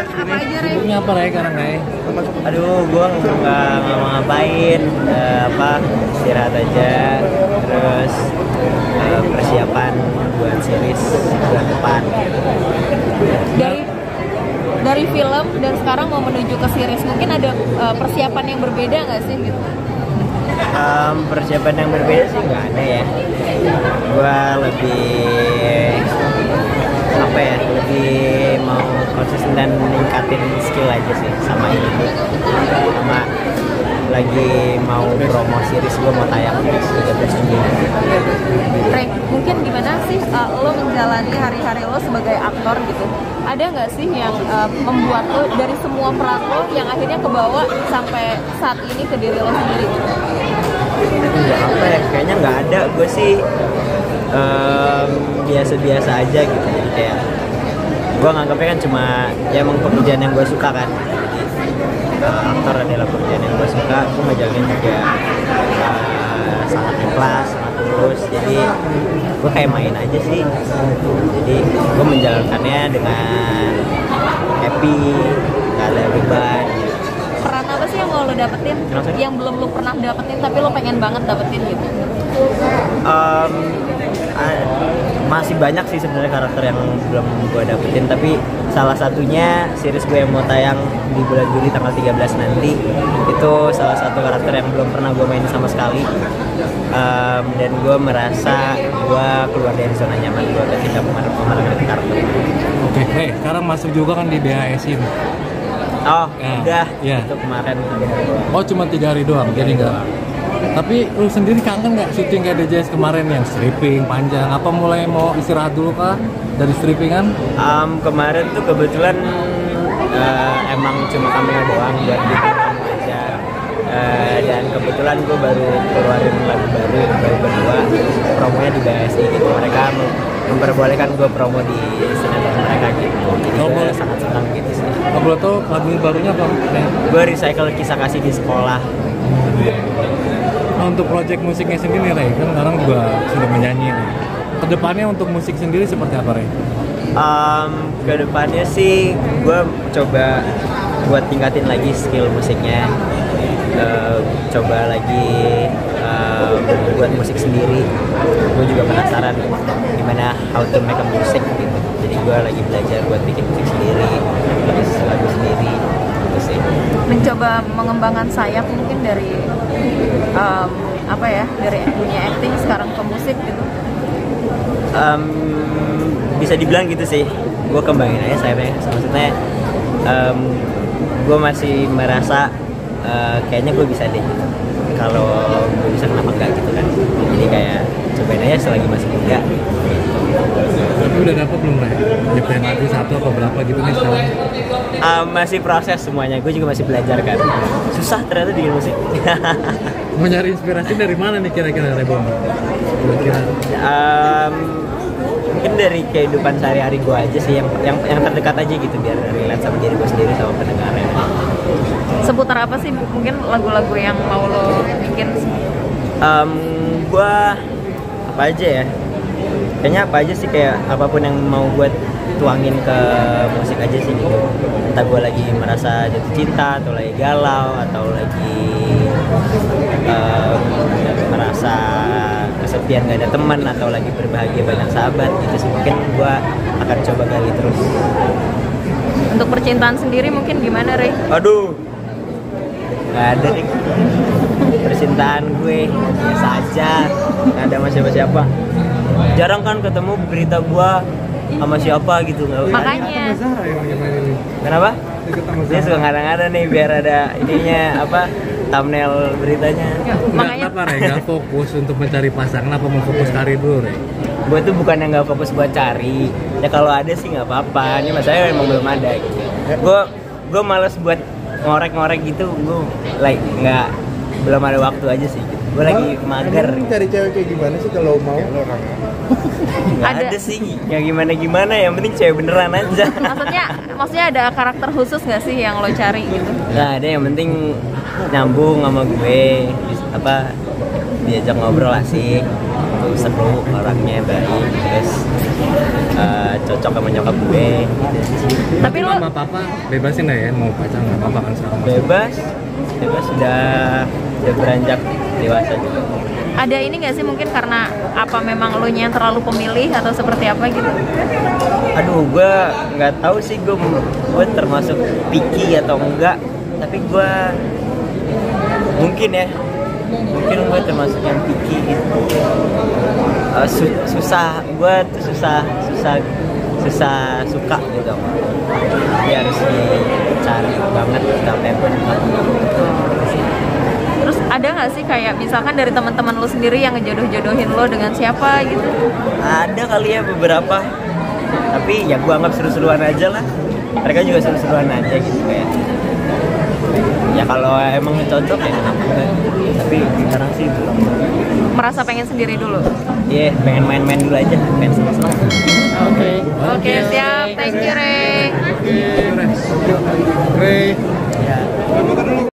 apa aja, Rey? Sibuknya apa, Rey, sekarang, Rey? Aduh, gue nggak mau ngapain, istirahat aja, terus persiapan buat series bulan depan. Dari film dan sekarang mau menuju ke series, mungkin ada persiapan yang berbeda nggak sih gitu? Persiapan yang berbeda sih nggak ada ya. Gue lebih lebih mau konsisten dan meningkatin skill aja sih sama ini, sama lagi mau promo series gue mau tayang di 13 Juni. Rey, mungkin gimana sih lo menjalani hari-hari lo sebagai aktor gitu? Ada nggak sih yang membuat lo dari semua peran lo yang akhirnya kebawa sampai saat ini ke diri lo sendiri? Kayaknya nggak ada. Gue sih biasa-biasa aja gitu. Jadi kayak gue nganggapnya kan cuma ya emang pekerjaan yang gue suka kan. Aktor adalah pekerjaan yang gue suka. Gue ngejalanin juga sangat ikhlas, sangat tulus. Jadi gue kayak main aja sih. Jadi gue menjalankannya dengan happy, gak ada beban. Peran apa sih yang mau lo dapetin? Yang belum lo pernah dapetin tapi lo pengen banget dapetin gitu? Masih banyak sih sebenarnya karakter yang belum gue dapetin, tapi salah satunya series gue yang mau tayang di bulan Juli tanggal 13 nanti itu salah satu karakter yang belum pernah gue main sama sekali, dan gue merasa gue keluar dari zona nyaman gue ketika memerankan karakter. Oke, sekarang masuk juga kan di BHS-in. Oh, ya, udah. Ya. Itu kemarin. Oh, cuma 3 hari doang, jadi enggak. Tapi lu sendiri kangen nggak syuting kayak DJS kemarin yang stripping panjang? Apa mulai mau istirahat dulu kah dari strippingan? Kemarin tuh kebetulan emang cuma kamera doang buat bikin aja. Dan kebetulan gue baru keluarin lagu baru berdua, promonya di BSI gitu. Mereka memperbolehkan gue promo di sinetron mereka gitu. Jadi gue sangat senang gitu sih. Kalau tuh lagu barunya apa? Gue recycle kisah kasih di sekolah. Nah, untuk project musiknya sendiri, Rey, kan sekarang juga sudah menyanyi. Kedepannya untuk musik sendiri seperti apa, Rey? Kedepannya sih gue coba buat tingkatin lagi skill musiknya, coba lagi buat musik sendiri. Gue juga penasaran gimana how to make a music gitu. Jadi gue lagi belajar buat bikin musik sendiri, tulis lagu sendiri gitu sih. Mencoba mengembangkan sayap mungkin dari dari dunia acting sekarang ke musik gitu. Bisa dibilang gitu sih. Gue kembangin aja sayapnya. Maksudnya gue masih merasa kayaknya gue bisa deh. Kalau gue bisa, kenapa enggak gitu kan. Jadi kayak cobain aja selagi masih muda. Tapi udah dapet belum, Rey? Nyepen lagu satu atau berapa gitu nih sekarang? Masih proses semuanya. Gue juga masih belajar kan. Susah ternyata bikin musik. Mau nyari inspirasi dari mana nih kira-kira, Rey Bom? Mungkin dari kehidupan sehari-hari gue aja sih, yang terdekat aja gitu, biar relate sama diri gue sendiri sama pendengarnya. Seputar apa sih mungkin lagu-lagu yang mau lo bikin? Gue apa aja ya? Kayaknya apa aja sih, kayak apapun yang mau gue tuangin ke musik aja sih gitu. Entah gue lagi merasa jatuh cinta, atau lagi galau, atau lagi merasa kesepian gak ada teman, atau lagi berbahagia banyak sahabat gitu sih. Mungkin gue akan coba gali terus. Untuk percintaan sendiri mungkin gimana, Rey? Aduh, gak ada nih. Percintaan gue biasa aja, gak ada sama siapa-siapa. Jarang kan ketemu berita gue sama siapa gitu. Makanya kenapa? Dia suka ngada-ngada nih biar ada ininya thumbnail beritanya. Makanya kenapa, Rey? Gak fokus untuk mencari pasangan, apa mau fokus karir dulu, Rey? Gue tuh bukan yang gak fokus buat cari. Ya kalau ada sih gak apa-apa. Ini masalahnya emang belum ada gitu. Gue males buat ngorek-ngorek gitu. Gue belum ada waktu aja sih gitu. Gue lagi mager. Cari cewek kayak gimana sih kalau mau? Gak ada sih, ya gimana, yang penting cewek beneran aja. Maksudnya ada karakter khusus gak sih yang lo cari gitu? Gak ada, yang penting nyambung sama gue, diajak ngobrol asik, gitu, seru orangnya, baik, terus cocok sama nyokap gue. Tapi lo Mama papa bebasin lah ya mau pacaran nggak apa-apa kan sekarang. Bebas sudah beranjak dewasa juga. ada ini nggak sih mungkin karena apa memang lo yang terlalu pemilih atau seperti apa gitu? Aduh, gue nggak tahu sih gue termasuk picky atau enggak, tapi gue mungkin gue termasuk yang picky gitu. Susah suka gitu. Dia harus dicari banget apa yang gue suka. Terus ada nggak sih kayak misalkan dari teman-teman lo sendiri yang ngejodoh-jodohin lo dengan siapa gitu? Ada kali ya beberapa, tapi ya gue anggap seru-seruan aja lah. Mereka juga seru-seruan aja gitu kayak. Ya kalau emang cocok ya kenapa enggak. Tapi sekarang sih belum. Merasa pengen sendiri dulu? Iya, pengen main-main dulu aja, pengen seneng-seneng. Oke, siap. Thank you, Ray. Oke, Ray.